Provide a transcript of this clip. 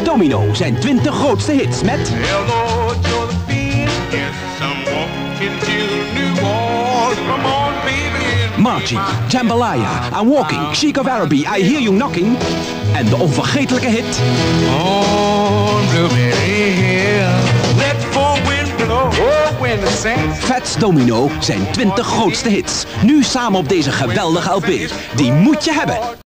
Domino zijn 20 grootste hits met... Hello, Josephine. Yes, I'm walking to New Orleans. Come on, baby. Margie, Jambalaya, I'm Walking, Chic of Araby, I Hear You Knocking. En de onvergetelijke hit... On Blueberry Hill. Let four wind blow. Oh, when the saints... Fats Domino zijn 20 grootste hits. Nu samen op deze geweldige LP. Die moet je hebben.